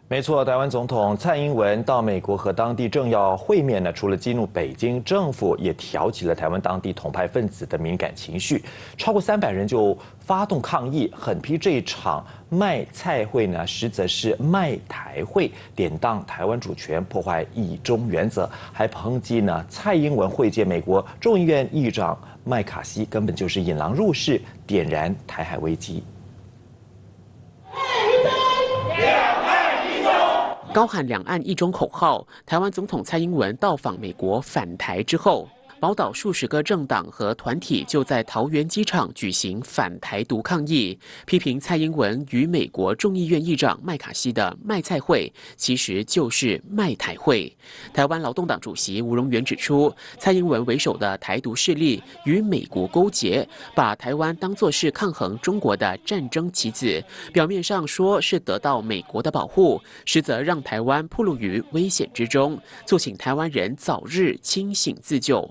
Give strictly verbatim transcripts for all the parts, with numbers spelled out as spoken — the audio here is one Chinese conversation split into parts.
没错，台湾总统蔡英文到美国和当地政要会面呢，除了激怒北京政府，也挑起了台湾当地统派分子的敏感情绪。超过三百人就发动抗议，狠批这一场卖菜会呢，实则是卖台会，典当台湾主权，破坏一中原则，还抨击呢蔡英文会见美国众议院议长麦卡锡，根本就是引狼入室，点燃台海危机。 高喊“两岸一中”口号，台湾总统蔡英文到访美国返台之后，宝岛数十个政党和团体就在桃园机场举行反台独抗议，批评蔡英文与美国众议院议长麦卡锡的卖菜会其实就是卖台会。台湾劳动党主席吴荣元指出，蔡英文为首的台独势力与美国勾结，把台湾当作是抗衡中国的战争棋子，表面上说是得到美国的保护，实则让台湾暴露于危险之中，促请台湾人早日清醒自救。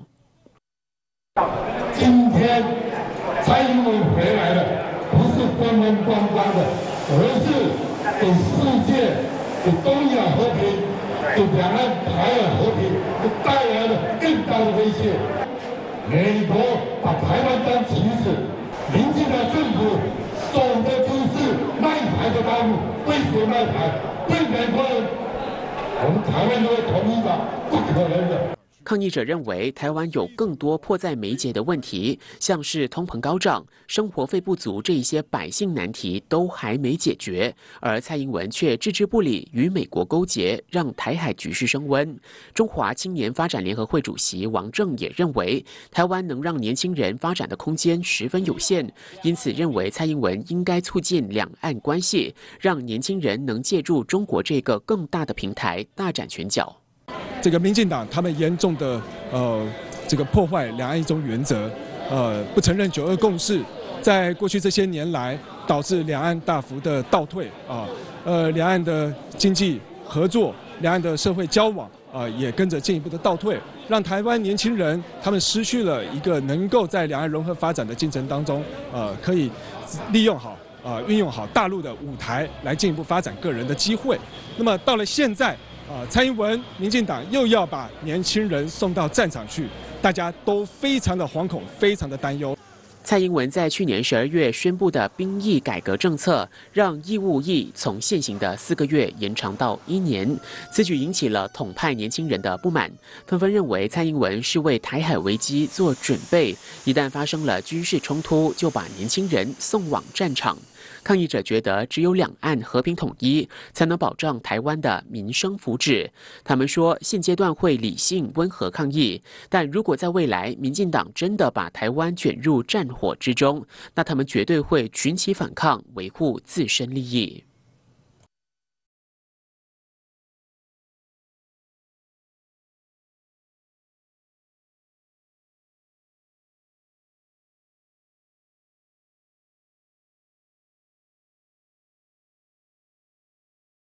今天蔡英文回来了，不是风风光光的，而是给世界、给东亚和平、给两岸台海和平，带来了更大的威胁。美国把台湾当棋子，民进党政府走的就是卖台的道路。为什么卖台？对美国人，我们台湾都会同意吗？不可能的。 抗议者认为，台湾有更多迫在眉睫的问题，像是通膨高涨、生活费不足这一些百姓难题都还没解决，而蔡英文却置之不理，与美国勾结，让台海局势升温。中华青年发展联合会主席王正也认为，台湾能让年轻人发展的空间十分有限，因此认为蔡英文应该促进两岸关系，让年轻人能借助中国这个更大的平台大展拳脚。 这个民进党他们严重的呃这个破坏两岸一中原则，呃不承认九二共识，在过去这些年来导致两岸大幅的倒退啊，呃两岸的经济合作、两岸的社会交往啊也跟着进一步的倒退，让台湾年轻人他们失去了一个能够在两岸融合发展的进程当中，呃可以利用好啊运用好大陆的舞台来进一步发展个人的机会。那么到了现在。 啊，蔡英文、民进党又要把年轻人送到战场去，大家都非常的惶恐，非常的担忧。 蔡英文在去年十二月宣布的兵役改革政策，让义务役从现行的四个月延长到一年，此举引起了统派年轻人的不满，纷纷认为蔡英文是为台海危机做准备，一旦发生了军事冲突，就把年轻人送往战场。 抗议者觉得，只有两岸和平统一，才能保障台湾的民生福祉。他们说，现阶段会理性温和抗议，但如果在未来民进党真的把台湾卷入战火之中，那他们绝对会群起反抗，维护自身利益。